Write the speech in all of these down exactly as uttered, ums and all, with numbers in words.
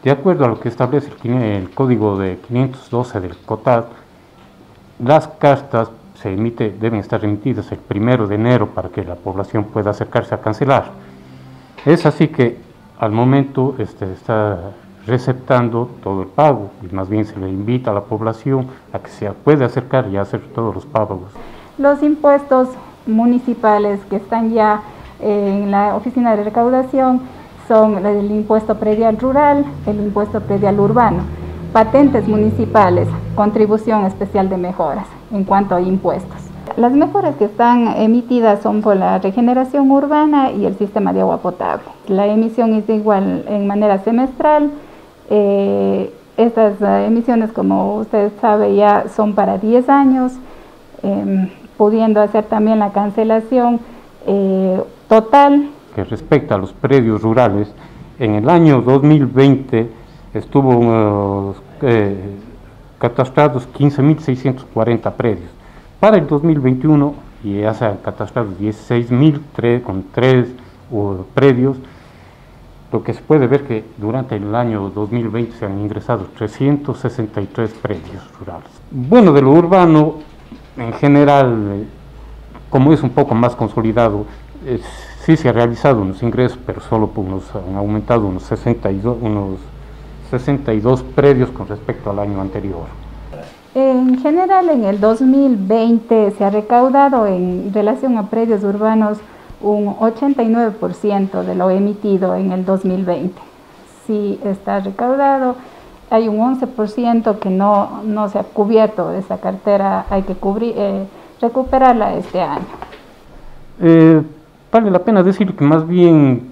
De acuerdo a lo que establece el, el código de quinientos doce del COTAD, las cartas se emite, deben estar emitidas el primero de enero para que la población pueda acercarse a cancelar. Es así que al momento este, está receptando todo el pago y más bien se le invita a la población a que se pueda acercar y hacer todos los pagos. Los impuestos municipales que están ya en la oficina de recaudación son el impuesto predial rural, el impuesto predial urbano, patentes municipales, contribución especial de mejoras en cuanto a impuestos. Las mejoras que están emitidas son por la regeneración urbana y el sistema de agua potable. La emisión es igual en manera semestral. Eh, estas uh, emisiones, como usted sabe, ya son para diez años, eh, pudiendo hacer también la cancelación eh, total. Que respecta a los predios rurales, en el año dos mil veinte estuvo uh, eh, catastrados quince mil seiscientos cuarenta predios. Para el dos mil veintiuno ya se han catastrado dieciséis mil con tres uh, predios, lo que se puede ver que durante el año dos mil veinte se han ingresado trescientos sesenta y tres predios rurales. Bueno, de lo urbano, en general, eh, como es un poco más consolidado, eh, sí se han realizado unos ingresos, pero solo por unos, han aumentado unos sesenta y dos, unos sesenta y dos predios con respecto al año anterior. En general, en el dos mil veinte se ha recaudado en relación a predios urbanos un ochenta y nueve por ciento de lo emitido en el dos mil veinte. Sí está recaudado, hay un once por ciento que no, no se ha cubierto de esa cartera, hay que cubrir, eh, recuperarla este año. Eh, vale la pena decir que más bien,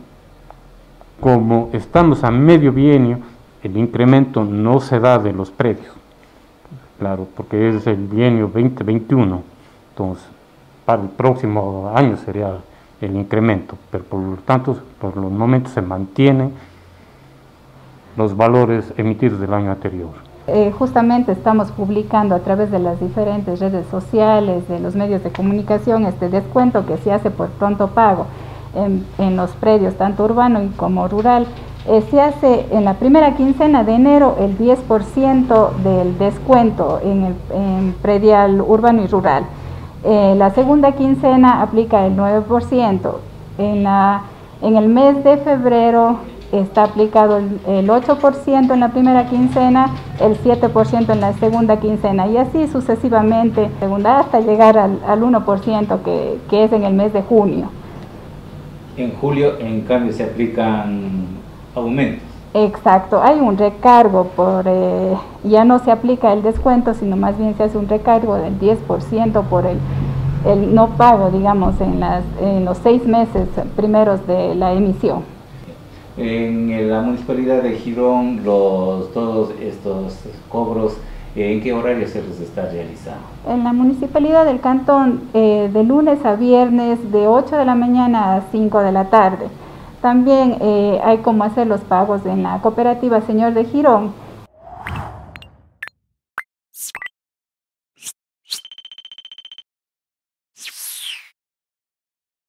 como estamos a medio bienio, el incremento no se da de los predios. Claro, porque es el bienio veinte veintiuno, entonces para el próximo año sería el incremento, pero por lo tanto, por los momentos se mantienen los valores emitidos del año anterior. Eh, justamente estamos publicando a través de las diferentes redes sociales, de los medios de comunicación, este descuento que se hace por pronto pago en, en los predios, tanto urbano como rural. Eh, se hace en la primera quincena de enero el diez por ciento del descuento en el en predial urbano y rural. Eh, la segunda quincena aplica el nueve por ciento. En, la, en el mes de febrero está aplicado el, el ocho por ciento en la primera quincena, el siete por ciento en la segunda quincena y así sucesivamente, segunda hasta llegar al, al uno por ciento que, que es en el mes de junio. En julio, en cambio, se aplican aumentos. Exacto, hay un recargo, por eh, ya no se aplica el descuento, sino más bien se hace un recargo del diez por ciento por el, el no pago, digamos, en, las, en los seis meses primeros de la emisión. En la municipalidad de Girón, los, todos estos cobros, ¿en qué horario se les está realizando? En la municipalidad del cantón, eh, de lunes a viernes, de ocho de la mañana a cinco de la tarde. También eh, hay como hacer los pagos en la cooperativa Señor de Girón,